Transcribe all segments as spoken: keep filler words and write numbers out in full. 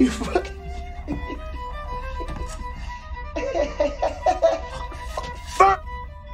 You fucking... Fuck!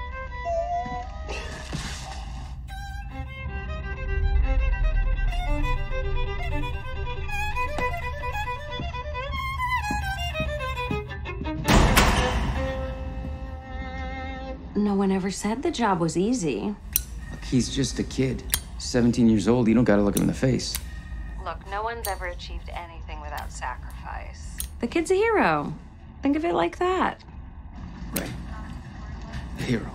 No one ever said the job was easy. Look, he's just a kid. seventeen years old, you don't gotta look him in the face. Look, no one's ever achieved anything without sacrifice. The kid's a hero. Think of it like that. Right. The hero.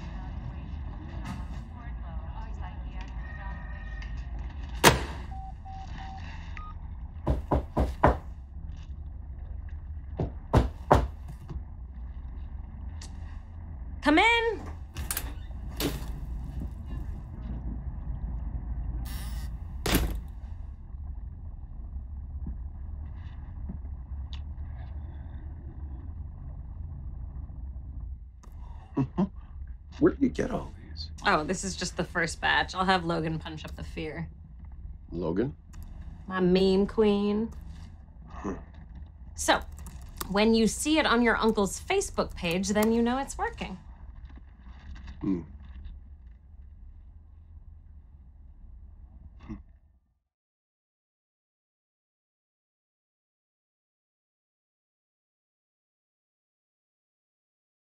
Come in. Where did you get all these? Oh, this is just the first batch. I'll have Logan punch up the fear. Logan? My meme queen. Huh. So, when you see it on your uncle's Facebook page, then you know it's working. Hmm.